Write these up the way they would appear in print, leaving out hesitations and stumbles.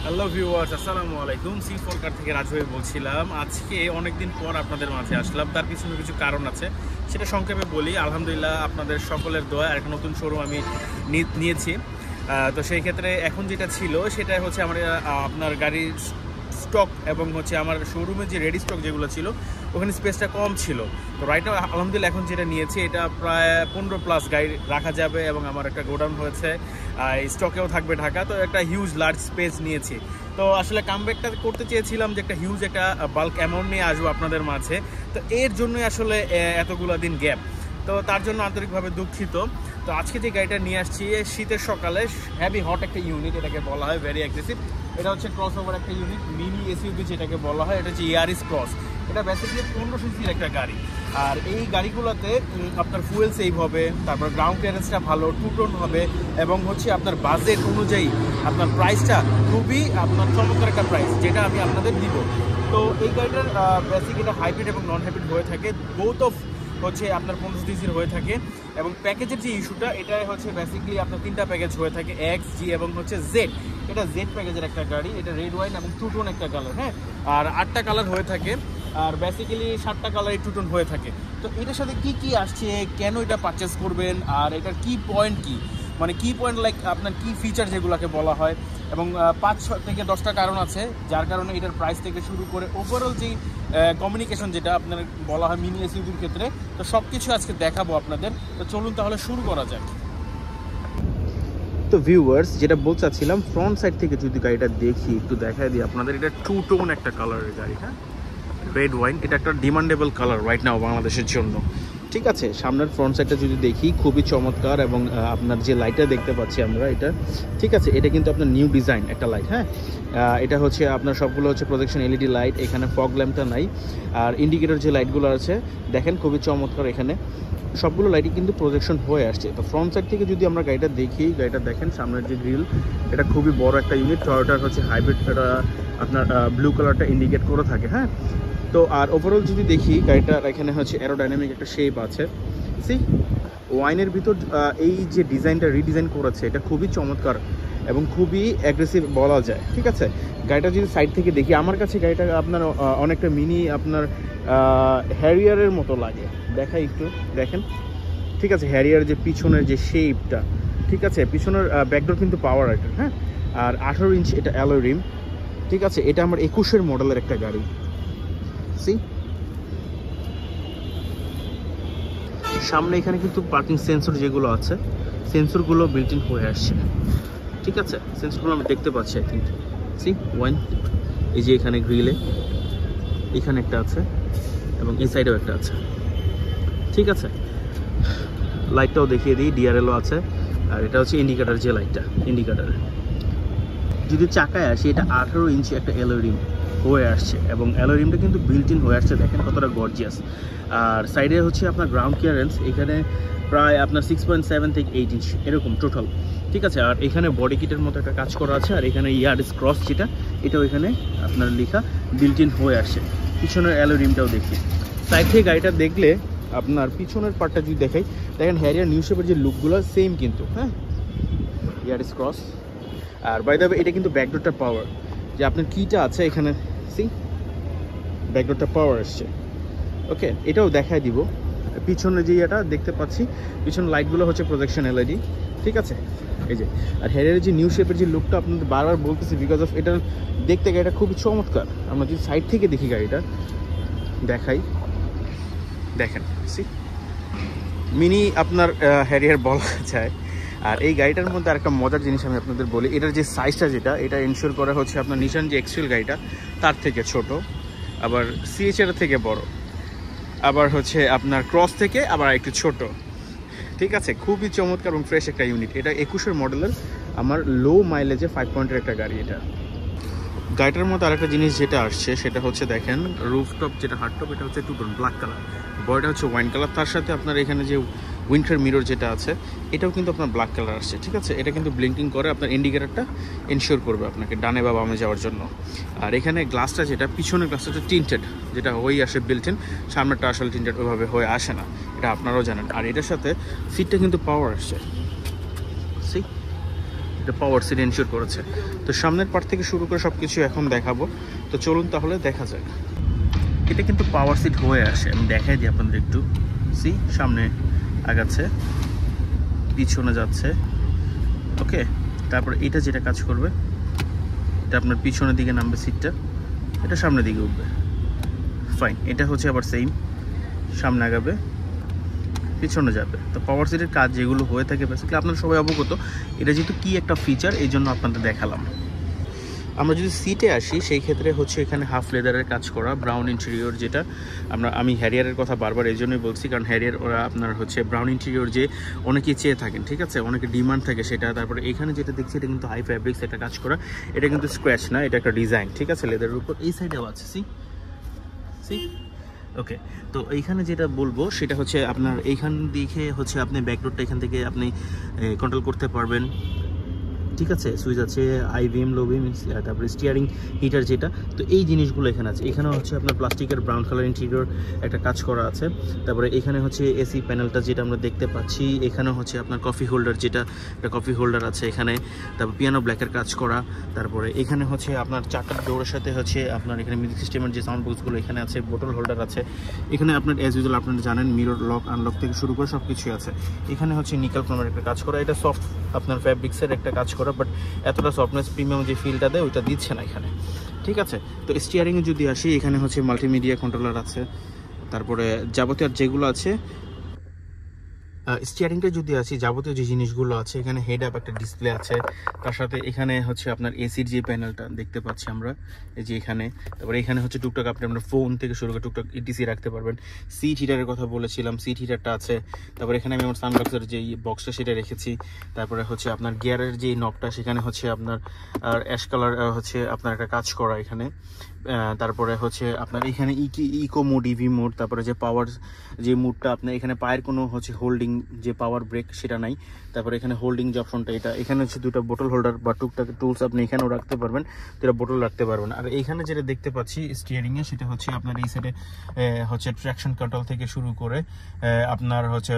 Hello viewers, আসসালামু আলাইকুম। C4 কার থেকে রাজু ভাই বলছিলাম। আজকে অনেকদিন পর আপনাদের মাঝে আসলাম, তার পিছনে কিছু কারণ আছে, সেটা সংক্ষেপে বলি। আলহামদুলিল্লাহ আপনাদের সকলের দোয়া একটা নতুন শোরুম আমি নিয়েছি। তো সেই ক্ষেত্রে এখন যেটা ছিল সেটা হচ্ছে আমার আপনার গাড়ির স্টক এবং হচ্ছে আমার শোরুমে যে রেডি স্টক যেগুলো ছিল ওখানে স্পেসটা কম ছিল। তো রাইট নাও আলহামদুলিল্লাহ এখন যেটা নিয়েছি এটা প্রায় 15+ গাড়ি রাখা যাবে এবং আমার একটা গোডাউন হয়েছে, স্টকেও থাকবে ঢাকা। তো একটা হিউজ লার্জ স্পেস নিয়েছি। তো আসলে কামব্যাকটা করতে চেয়েছিলাম যে একটা হিউজ একটা বাল্ক অ্যামাউন্ট নিয়ে আসবো আপনাদের মাঝে। তো এর জন্যই আসলে এতগুলো দিন গ্যাপ, তো তার জন্য আন্তরিকভাবে দুঃখিত। তো আজকে যে গাড়িটা নিয়ে আসছি শীতের সকালে হেভি হট একটা ইউনিট, এটাকে বলা হয় ভেরি অ্যাগ্রেসিভ। এটা হচ্ছে ক্রস ওভার একটা ইউনিট, মিনি এসইউভি যেটাকে বলা হয়। এটা হচ্ছে ইয়ারিস ক্রস। এটা বেসিক্যালি 1500 সিসির একটা গাড়ি। আর এই গাড়িগুলোতে আপনার ফুয়েল সেভ হবে, তারপর গ্রাউন্ড ক্লিয়ারেন্সটা ভালো, টু টোন হবে এবং হচ্ছে আপনার বাজেট অনুযায়ী আপনার প্রাইসটা খুবই আপনার চমৎকার একটা প্রাইস, যেটা আমি আপনাদের দিব। তো এই গাড়িটার বেসিক এটা হাইব্রিড এবং নন হাইব্রিড হয়ে থাকে, বোথ অফ হচ্ছে আপনার 1500 সিসির হয়ে থাকে। এবং প্যাকেজের যে ইস্যুটা, এটা হচ্ছে বেসিক্যালি আপনার 3টা প্যাকেজ হয়ে থাকে, এক্স, জি এবং হচ্ছে জেড। এটা জেড প্যাকেজের একটা গাড়ি, এটা রেড ওয়াইন এবং টু টোন একটা কালার, হ্যাঁ। আর 8টা কালার হয়ে থাকে, আর বেসিক্যালি 7টা কালারই টু টোন হয়ে থাকে। তো এটার সাথে কি কি আসছে, কেন এটা পারচেস করবেন, আর এটার কি পয়েন্ট, কি মানে কি পয়েন্ট লাইক আপনার কি ফিচার যেগুলোকে বলা হয়, এবং 5 থেকে 10টা কারণ আছে যার কারণে এটার প্রাইস থেকে শুরু করে ওভারঅল যে কমিউনিকেশন যেটা আপনার বলা হয় মিনি এসইউভির ক্ষেত্রে, তো সব কিছু আজকে দেখাবো আপনাদের। তো চলুন তাহলে শুরু করা যাক। তো ভিউয়ার্স, যেটা বলতে চাচ্ছিলাম, ফ্রন্ট সাইড থেকে যদি গাড়িটা দেখি, একটু দেখাই দিই আপনাদের। এটা টু টোন একটা কালারের গাড়ি, হ্যাঁ, রেড ওয়াইন। এটা একটা ডিমান্ডেবল কালার রাইট নাও বাংলাদেশের জন্য, ঠিক আছে। সামনের ফ্রন্ট সাইডটা যদি দেখি, খুবই চমৎকার। এবং আপনার যে লাইটটা দেখতে পাচ্ছি আমরা, এটা ঠিক আছে, এটা কিন্তু আপনার নিউ ডিজাইন একটা লাইট, হ্যাঁ। এটা হচ্ছে আপনার সবগুলো হচ্ছে প্রজেকশন এলইডি লাইট, এখানে ফগ ল্যাম্পটা নাই। আর ইন্ডিকেটর যে লাইটগুলো আছে দেখেন, খুবই চমৎকার। এখানে সবগুলো লাইটই কিন্তু প্রজেকশন হয়ে আসছে। তো ফ্রন্ট সাইড থেকে যদি আমরা গাড়িটা দেখি, গাড়িটা দেখেন, সামনের যে গ্রিল, এটা খুবই বড় একটা ইউনিট। টয়োটার হচ্ছে হাইব্রিড, এটা আপনার ব্লু কালারটা ইন্ডিকেট করে থাকে, হ্যাঁ। তো আর ওভারঅল যদি দেখি গাড়িটার এখানে হচ্ছে অ্যারোডাইনামিক একটা শেপ আছে। সি ওয়াইনের ভিতর এই যে ডিজাইনটা রিডিজাইন করেছে, এটা খুবই চমৎকার এবং খুবই অ্যাগ্রেসিভ বলা যায়, ঠিক আছে। গাড়িটা যদি সাইড থেকে দেখি, আমার কাছে গাড়িটা আপনার অনেকটা মিনি আপনার হ্যারিয়ারের মতো লাগে। দেখাই একটু, দেখেন, ঠিক আছে। হ্যারিয়ার যে পিছনের যে শেপটা, ঠিক আছে, পিছনের ব্যাকডোর কিন্তু পাওয়ার এটা, হ্যাঁ। আর 18 ইঞ্চ এটা অ্যালয় রিম, ঠিক আছে। এটা আমার 21-এর মডেলের একটা গাড়ি। সামনে এখানে কিন্তু পার্কিং সেন্সর যেগুলো আছে, সেন্সরগুলো বিল্ট ইন হয়ে আসছে, ঠিক আছে। সেন্সরগুলো আমি দেখতে পাচ্ছি, আই থিঙ্ক। সি ওয়ান, এই যে এখানে গ্রিলে এখানে একটা আছে এবং এই সাইডেও একটা আছে, ঠিক আছে। লাইটটাও দেখিয়ে দিই, ডিআরএলও আছে। আর এটা হচ্ছে ইন্ডিকেটার, যে লাইটটা ইন্ডিকেটার। যদি চাকায় আসি, এটা 18 ইঞ্চি একটা অ্যালয় রিম হয়ে আসছে এবং অ্যালয় রিমটা কিন্তু বিল্ট ইন হয়ে আসছে, দেখেন কতটা গর্জিয়াস। আর সাইডে হচ্ছে আপনার গ্রাউন্ড ক্লিয়ারেন্স এখানে প্রায় আপনার 6.7 থেকে 8 ইঞ্চ এরকম টোটাল, ঠিক আছে। আর এখানে বডি কিটের মতো একটা কাজ করা আছে। আর এখানে ইয়ারিস ক্রস যেটা, এটাও এখানে আপনার লেখা বিল্ট ইন হয়ে আসছে। পিছনের অ্যালয় রিমটাও দেখি। সাইড থেকে গাড়িটা দেখলে আপনার পিছনের পার্টটা যদি দেখাই, দেখেন হ্যারিয়ার নিউ শেপের যে লুকগুলো সেম কিন্তু, হ্যাঁ, ইয়ারিস ক্রস। আর বাই দ্য ওয়ে, এটা কিন্তু ব্যাকডোরটা পাওয়ার, যে আপনার কিটা আছে এখানে, সি ব্যাকডোরটা পাওয়ার আসছে, ওকে। এটাও দেখাই দিব। পিছনে যে এটা দেখতে পাচ্ছি, পিছনে লাইটগুলো হচ্ছে প্রজেকশন এলইডি, ঠিক আছে, এই যে। আর হেয়ারের যে নিউ শেপের যে লুকটা আপনাদের বারবার বলতেছি, বিকজ অফ এটা দেখতে গাড়িটা খুবই চমৎকার। আমরা যদি সাইড থেকে দেখি গাড়িটা দেখাই, দেখেন, সি মিনি আপনার হ্যারিয়ার বলা যায়। আর এই গাড়িটার মধ্যে আরেকটা মজার জিনিস আমি আপনাদের বলি, এটার যে সাইজটা যেটা, এটা এনশিওর করা হচ্ছে আপনার নিশান যে এক্সেল গাড়িটা তার থেকে ছোট, আবার সিএচআর থেকে বড়, আবার হচ্ছে আপনার ক্রস থেকে আবার একটু ছোট, ঠিক আছে। খুবই চমৎকার এবং ফ্রেশ একটা ইউনিট। এটা 21-এর মডেলের আমার লো মাইলেজে 5 পয়েন্টের একটা গাড়ি। এটা গাড়িটার মধ্যে আরেকটা জিনিস যেটা আসছে সেটা হচ্ছে দেখেন, রুফটপ যেটা হার্ডটপ, এটা হচ্ছে টু টোন ব্ল্যাক কালার, বডিটা হচ্ছে ওয়াইন কালার। তার সাথে আপনার এখানে যে উইন্টার মিরর যেটা আছে, এটাও কিন্তু আপনার ব্ল্যাক কালার আসছে, ঠিক আছে। এটা কিন্তু ব্লিঙ্কিং করে, আপনার ইন্ডিকেটারটা এনশিওর করবে আপনাকে ডানে বা বামে যাওয়ার জন্য। আর এখানে গ্লাসটা যেটা, পিছনের গ্লাসটা টিন্টেড, যেটা হয়েই আসে বিল্ট ইন, সামনেটা আসলে টিন্টেড ওইভাবে হয়ে আসে না, এটা আপনারাও জানেন। আর এটার সাথে সিটটা কিন্তু পাওয়ার আসছে, সি এটা পাওয়ার সিট এনশিওর করেছে। তো সামনের পার্ট থেকে শুরু করে সব কিছু এখন দেখাবো, তো চলুন তাহলে দেখা যাক। এটা কিন্তু পাওয়ার সিট হয়ে আসে, আমি দেখাই দিই আপনাদের একটু। সি, সামনে আগাচ্ছে, পিছনে যাচ্ছে, ওকে। তারপর এটা যেটা কাজ করবে, এটা আপনার পিছনের দিকে নামবে সিটটা, এটা সামনের দিকে উঠবে, ফাইন। এটা হচ্ছে আবার সেম, সামনে আগাবে, পিছনে যাবে। তো পাওয়ার সিটের কাজ যেগুলো হয়ে থাকে বেসিক্যালি আপনারা সবাই অবগত। এটা যেহেতু কি একটা ফিচার, এই জন্য আপনাদের দেখালাম। আমরা যদি সিটে আসি, সেই ক্ষেত্রে হচ্ছে এখানে হাফ লেদারের কাজ করা ব্রাউন ইন্টেরিয়র, যেটা আমি হ্যারিয়ারের কথা বারবার এই জন্যই বলছি, কারণ হ্যারিয়ার ওরা আপনার হচ্ছে ব্রাউন ইন্টেরিয়র যে অনেকেই চেয়ে থাকেন, ঠিক আছে, অনেকে ডিমান্ড থাকে সেটা। তারপরে এখানে যেটা দেখছি এটা কিন্তু হাই ফ্যাব্রিক্স একটা কাজ করা, এটা কিন্তু স্ক্র্যাচ না, এটা একটা ডিজাইন, ঠিক আছে, লেদারের উপর। এই সাইডেও আছে, সি ওকে। তো এইখানে যেটা বলবো সেটা হচ্ছে আপনার এইখান দিকে হচ্ছে আপনি ব্যাকডোরটা এখান থেকে আপনি কন্ট্রোল করতে পারবেন, ঠিক আছে। সুইচ আছে, হাই বিম, লো বিম, তারপরে স্টিয়ারিং হিটার যেটা। তো এই জিনিসগুলো এখানে আছে। এখানে হচ্ছে আপনার প্লাস্টিকের ব্রাউন কালার ইন্টেরিয়র একটা কাজ করা আছে। তারপরে এখানে হচ্ছে এসি প্যানেলটা যেটা আমরা দেখতে পাচ্ছি। এখানে হচ্ছে আপনার কফি হোল্ডার, যেটা একটা কফি হোল্ডার আছে এখানে। তারপর পিয়ানো ব্ল্যাকের কাজ করা। তারপরে এখানে হচ্ছে আপনার চারটার ডোরের সাথে হচ্ছে আপনার এখানে মিউজিক সিস্টেমের যে সাউন্ড বক্সগুলো এখানে আছে, বোতল হোল্ডার আছে এখানে। আপনার অ্যাজ ইউজুয়াল আপনারা জানেন মিরর লক আনলক থেকে শুরু করে সব কিছুই আছে এখানে। হচ্ছে নিকেল ক্রোমের একটা কাজ করা, এটা সফট আপনার ফ্যাব্রিক্সের একটা কাজ করা, বাট এতটা সফটনেস প্রিমিয়াম যে ফিলটা দেয় ওইটা দিচ্ছে না এখানে, ঠিক আছে। তো স্টিয়ারিংয়ে যদি আসি, এখানে হচ্ছে মাল্টিমিডিয়া কন্ট্রোলার আছে। তারপরে যাবতীয় যেগুলো আছে স্টিয়ারিংটা যদি আসি, যাবতীয় যে জিনিসগুলো আছে এখানে হেড আপ একটা ডিসপ্লে আছে, তার সাথে এখানে হচ্ছে আপনার এসির যে প্যানেলটা দেখতে পাচ্ছি আমরা, এই যে এখানে। তারপরে এখানে হচ্ছে টুকটাক আপনি আপনার ফোন থেকে শুরু করে টুকটাক ইটিসি রাখতে পারবেন। সিট হিটারের কথা বলেছিলাম, সিট হিটারটা আছে। তারপরে এখানে আমি আমার সানবক্সের যে বক্সটা সেটা রেখেছি। তারপরে হচ্ছে আপনার গিয়ারের যে নবটা সেখানে হচ্ছে আপনার অ্যাশ কালার হচ্ছে আপনার একটা কাজ করা এখানে। তারপরে হচ্ছে আপনার এখানে ইকো মোড, ইভি মোড, তারপরে যে পাওয়ার যে মোডটা আপনার এখানে পায়ের কোনো হচ্ছে হোল্ডিং যে পাওয়ার ব্রেক সেটা নাই। তারপরে এখানে হোল্ডিং যে অপশনটা, এটা এখানে হচ্ছে দুটো বোতল হোল্ডার বা টুকটাক টুলস আপনি এখানেও রাখতে পারবেন, দুটো বোতল রাখতে পারবেন। আর এইখানে যেটা দেখতে পাচ্ছি স্টিয়ারিংয়ে, সেটা হচ্ছে আপনার এই সাইডে হচ্ছে ট্র্যাকশন কন্ট্রোল থেকে শুরু করে আপনার হচ্ছে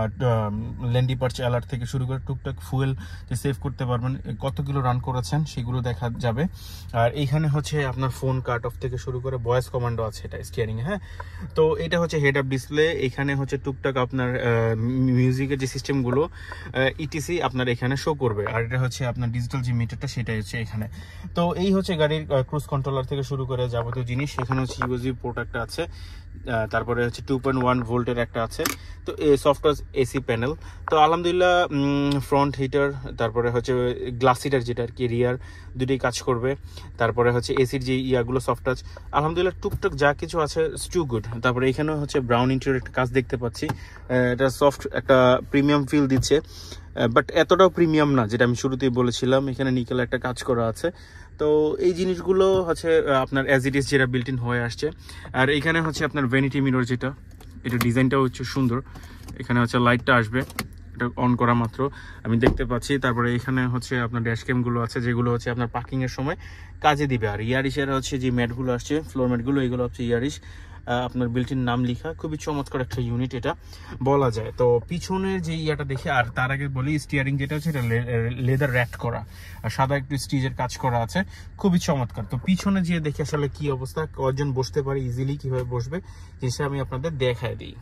লেন ডিপার্চ অ্যালার্ট থেকে শুরু করে টুকটাক ফুয়েল যে সেভ করতে পারবেন, কত কিলো রান করেছেন সেগুলো দেখা যাবে। আর এইখানে হচ্ছে আপনার ফোন কাট অফ থেকে শুরু করে ভয়েস কমান্ডও আছে এটা স্টিয়ারিংয়ে, হ্যাঁ। তো এটা হচ্ছে হেড আপ ডিসপ্লে। এখানে হচ্ছে টুকটাক আপনার মিউজিকের যে সিস্টেমগুলো ইটিসি আপনার এখানে শো করবে। আর এটা হচ্ছে আপনার ডিজিটাল যে মিটারটা সেটাই হচ্ছে এখানে। তো এই হচ্ছে গাড়ির ক্রুজ কন্ট্রোলার থেকে শুরু করে যাবতীয় জিনিস। এখানে হচ্ছে ইউএসবি পোর্ট একটা আছে, তারপরে হচ্ছে 2.1 ভোল্টের একটা আছে। তো সফটওয়্যার এসি প্যানেল। তো আলহামদুলিল্লাহ ফ্রন্ট হিটার, তারপরে হচ্ছে গ্লাস হিটার যেটা আর কি রিয়ার, দুটোই কাজ করবে। তারপরে হচ্ছে এসির যে ইয়াগুলো সফট টাচ, আলহামদুলিল্লাহ টুকটাক যা কিছু আছে টু গুড। তারপরে এখানেও হচ্ছে ব্রাউন ইন্টেরিয়র একটা কাজ দেখতে পাচ্ছি, এটা সফট একটা প্রিমিয়াম ফিল দিচ্ছে, বাট এতটাও প্রিমিয়াম না, যেটা আমি শুরুতেই বলেছিলাম। এখানে নিকেল একটা কাজ করা আছে। তো এই জিনিসগুলো হচ্ছে আপনার অ্যাজ ইট ইজ যেটা বিল্ট ইন হয়ে আসছে। আর এখানে হচ্ছে আপনার ভ্যানিটি মিরর, যেটা এটা ডিজাইনটাও হচ্ছে সুন্দর। এখানে হচ্ছে লাইটটা আসবে, এটা অন করা মাত্র আমি দেখতে পাচ্ছি। তারপরে এখানে হচ্ছে আপনার ড্যাশ ক্যামগুলো আছে, যেগুলো হচ্ছে আপনার পার্কিংয়ের সময় কাজে দিবে। আর ইয়ারিসের হচ্ছে যে ম্যাটগুলো আসছে, ফ্লোর ম্যাটগুলো, এগুলো হচ্ছে ইয়ারিস আপনার বিল্টিন নাম লেখা, খুবই চমৎকার একটা ইউনিট এটা বলা যায়। তো পিছনের যে ইয়াটা দেখে, আর তার আগে বলি স্টিয়ারিং যেটা হচ্ছে এটা লেদার র্যাট করা, আর সাদা একটু স্টিচের কাজ করা আছে, খুবই চমৎকার। তো পিছনে যে দেখে আসলে কি অবস্থা, কয়জন বসতে পারে ইজিলি, কিভাবে বসবে জিনিসটা আমি আপনাদের দেখায় দিই।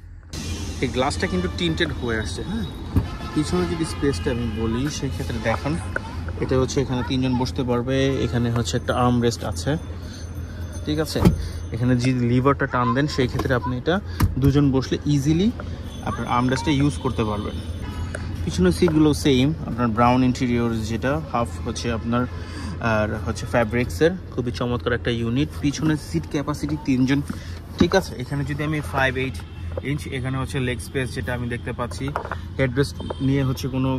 এই গ্লাসটা কিন্তু টিন্টেড হয়ে আসছে, হ্যাঁ। পিছনে যদি স্পেসটা আমি বলি সেই ক্ষেত্রে দেখেন, এটা হচ্ছে এখানে তিনজন বসতে পারবে। এখানে হচ্ছে একটা আর্ম রেস্ট আছে, ঠিক আছে। এখানে যে লিভারটা টান দেন সেই ক্ষেত্রে আপনি এটা দুজন বসলে ইজিলি আপনার আর্ম রেস্টটা ইউজ করতে পারবেন। পিছনের সিটগুলো সেম আপনার ব্রাউন ইন্টেরিয়র, যেটা হাফ হচ্ছে আপনার আর হচ্ছে ফ্যাব্রিক্সের, খুবই চমৎকার একটা ইউনিট। পিছনের সিট ক্যাপাসিটি তিনজন, ঠিক আছে। এখানে যদি আমি 5.8 ইঞ্চ, এখানে হচ্ছে লেগ স্পেস যেটা আমি দেখতে পাচ্ছি। হেডরেস্ট নিয়ে হচ্ছে কোনো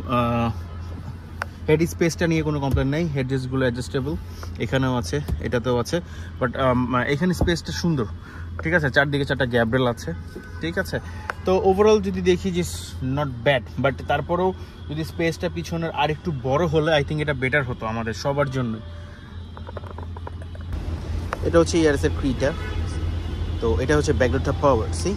হেড স্পেসটা নিয়ে কোনো কমপ্লেন নেই, হেডরেস্টগুলো অ্যাডজাস্টেবল, এখানেও আছে, এটাতেও আছে। বাট এখানে স্পেসটা সুন্দর, ঠিক আছে। চারদিকে চারটা গ্যাব্রেল আছে, ঠিক আছে। তো ওভারঅল যদি দেখি যে নট ব্যাড, বাট তারপরেও যদি স্পেসটা পিছনের আর একটু বড় হলে আই থিঙ্ক এটা বেটার হতো আমাদের সবার জন্য। এটা হচ্ছে ইয়ারিসের ক্রিটা। তো এটা হচ্ছে ব্যাকডোরটা পাওয়ার, সি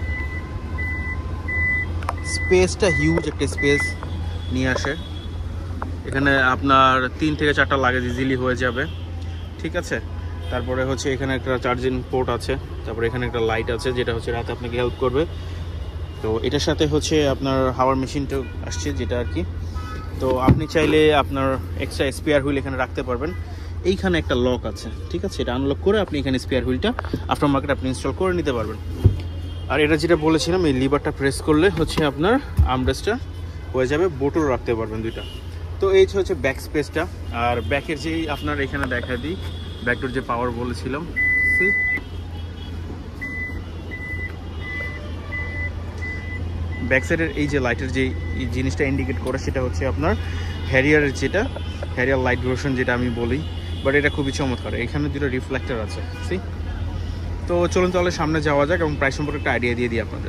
স্পেসটা হিউজ একটা স্পেস নিয়ে আসে। এখানে আপনার 3 থেকে 4টা লাগেজ ইজিলি হয়ে যাবে, ঠিক আছে। তারপরে হচ্ছে এখানে একটা চার্জিং পোর্ট আছে, তারপরে এখানে একটা লাইট আছে যেটা হচ্ছে রাতে আপনাকে হেল্প করবে। তো এটার সাথে হচ্ছে আপনার হাওয়ার মেশিনটাও আসছে যেটা আর কি। তো আপনি চাইলে আপনার এক্সট্রা স্পেয়ার হুইল এখানে রাখতে পারবেন। এইখানে একটা লক আছে, ঠিক আছে, এটা আনলক করে আপনি এখানে স্পেয়ার হুইলটা আফটার মার্কেট আপনি ইনস্টল করে নিতে পারবেন। আর এটা যেটা বলেছিলাম, এই লিভারটা প্রেস করলে হচ্ছে আপনার আর্মরেস্টটা হয়ে যাবে, বোটও রাখতে পারবেন 2টা। তো এই হচ্ছে ব্যাক স্পেসটা। আর ব্যাকের যেই আপনার এখানে দেখা দিই ব্যাকডোর যে পাওয়ার বলেছিলাম, ব্যাক সাইডের এই যে লাইটের যে জিনিসটা ইন্ডিকেট করে সেটা হচ্ছে আপনার হ্যারিয়ারের যেটা হ্যারিয়ার লাইট ভার্সন যেটা আমি বলি, বাট এটা খুবই চমৎকার। এখানে 2টা রিফ্লেক্টর আছে, সি। তো চলুন তাহলে সামনে যাওয়া যাক এবং প্রাইস সম্পর্কে একটা আইডিয়া দিয়ে দিই আপনাদের।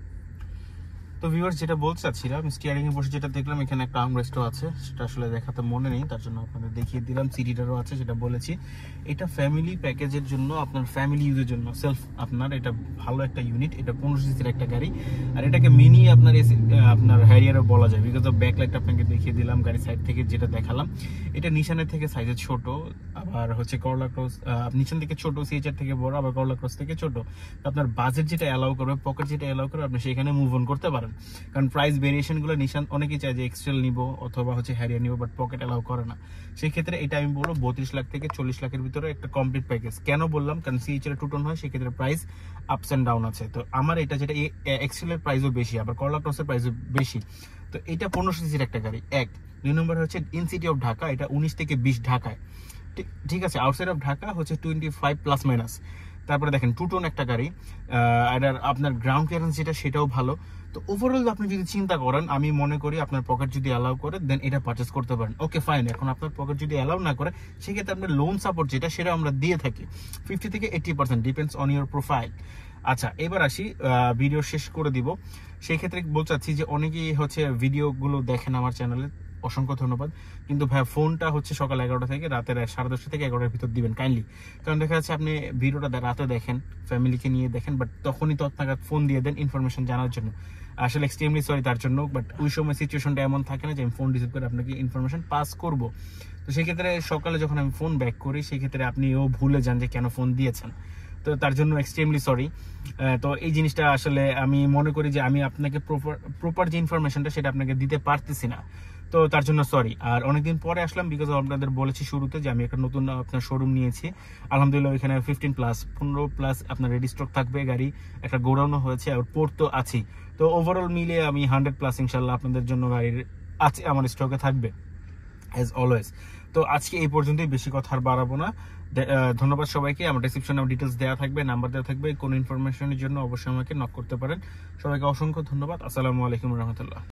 তো ভিউয়ার্স, যেটা বলতে চাচ্ছিলাম, স্টিয়ারিং এ বসে যেটা দেখলাম এখানে একটা আর্মরেস্টও আছে, সেটা আসলে দেখাতে মনে নেই, তার জন্য আপনাদের দেখিয়ে দিলাম। সিডিটারও আছে, সেটা বলেছি। এটা ফ্যামিলি প্যাকেজের জন্য, আপনার ফ্যামিলি ইউজের জন্য সেলফ আপনার এটা ভালো একটা ইউনিট। এটা 15 সিসির একটা গাড়ি, আর এটাকে মিনি আপনার হ্যারিয়ারও বলা যায়, বিকজ অফ ব্যাকলাইট আপনাকে দেখিয়ে দিলাম। গাড়ি সাইড থেকে যেটা দেখালাম, এটা নিশানের থেকে সাইজে ছোট, আবার হচ্ছে করলা ক্রস নিশান থেকে ছোট, সিএচআর থেকে বড়, আবার করলা ক্রস থেকে ছোট। আপনার বাজেট যেটা অ্যালাউ করবে, পকেট যেটা অ্যালাউ করবে, আপনি সেখানে মুভ অন করতে পারেন। কারণ প্রাইস ভেরিয়েশনগুলো নিশান অনেকেই চায় যে এক্সেল নিব অথবা হচ্ছে হ্যারিয়ার নিব, বাট পকেট অ্যালাউ করে না। সেই ক্ষেত্রে এটা আমি বলবো 32 লাখ থেকে 40 লাখের ভিতরে একটা কমপ্লিট প্যাকেজ। কেন বললাম? কারণ সিএইচআর 2 টন হয়, সেক্ষেত্রে প্রাইস আপস অ্যান্ড ডাউন আছে। তো আমার এটা যেটা এক্সেলের প্রাইসও বেশি, আবার করলা ক্রসের প্রাইসও বেশি। তো এটা 15 সিসির একটা গাড়ি, 1। 2 নম্বর হচ্ছে ইন সিটি অফ ঢাকা, এটা 19 থেকে 20 ঢাকায়, ঠিক আছে। আউটসাইড অফ ঢাকা হচ্ছে 25 প্লাস মাইনাস। তারপরে দেখেন 2 টন একটা গাড়ি, এটার আপনার গ্রাউন্ড ক্লিয়ারেন্স যেটা সেটাও ভালো। তো ওভারঅল আপনি যদি চিন্তা করেন, আমি মনে করি আপনার পকেট যদি অ্যালাউ করে দেন এটা পারচেস করতে পারেন। ওকে ফাইন, এখন আপনার পকেট যদি অ্যালাউ না করে, সেক্ষেত্রে আপনার লোন সাপোর্ট যেটা সেটা আমরা দিয়ে থাকি 50 থেকে 80%, ডিপেন্ডস অন ইউর প্রোফাইল। আচ্ছা, এবার আসি, ভিডিও শেষ করে দিব। সেই ক্ষেত্রে বলতে চাচ্ছি যে অনেকেই হচ্ছে ভিডিওগুলো দেখেন আমার চ্যানেলে, অসংখ্য ধন্যবাদ। কিন্তু ভাই ফোনটা হচ্ছে সকাল 11টা থেকে রাতের 10:30 থেকে 11টার ভিতর দিবেন কাইন্ডলি। কারণ দেখা যাচ্ছে আপনি ভিডিওটা রাতে দেখেন, ফ্যামিলিকে নিয়ে দেখেন, বাট তখনই তৎনাগাদ ফোন দিয়ে দেন ইনফরমেশন জানার জন্য। আসলে এক্সট্রিমলি সরি তার জন্য, বাট ওই সময় সিচুয়েশনটা এমন থাকে না যে আমি ফোন রিসিভ করে আপনাকে ইনফরমেশন পাস করব। তো সেই ক্ষেত্রে সকালে যখন আমি ফোন ব্যাক করি, সেই ক্ষেত্রে আপনিও ভুলে যান যে কেন ফোন দিয়েছেন। তো তার জন্য এক্সট্রিমলি সরি। তো এই জিনিসটা আসলে আমি মনে করি যে আমি আপনাকে প্রপার যে ইনফরমেশনটা সেটা আপনাকে দিতে পারতেছি না, তো তার জন্য সরি। আর অনেকদিন পরে আসলাম, বিকজ আপনাদের বলেছি শুরুতে যে আমি একটা নতুন আপনার শোরুম নিয়েছি। আলহামদুলিল্লাহ এখানে 15 প্লাস আপনার রেডি স্টক থাকবে, গাড়ি একটা গোডাউনও হয়েছে, আর পোর্ট তো আছেই। তো ওভারঅল মিলে আমি 100+ ইনশাল্লাহ আপনাদের জন্য গাড়ির আছে, আমার স্টকে থাকবে অ্যাজ অলওয়েজ। তো আজকে এই পর্যন্তই, বেশি কথা আর বাড়াবো না। ধন্যবাদ সবাইকে। আমার ডেসক্রিপশনে ডিটেলস দেওয়া থাকবে, নাম্বার দেওয়া থাকবে, কোনো ইনফরমেশনের জন্য অবশ্যই আমাকে নক করতে পারেন। সবাইকে অসংখ্য ধন্যবাদ। আসসালামু আলাইকুম রহমতুল্লাহ।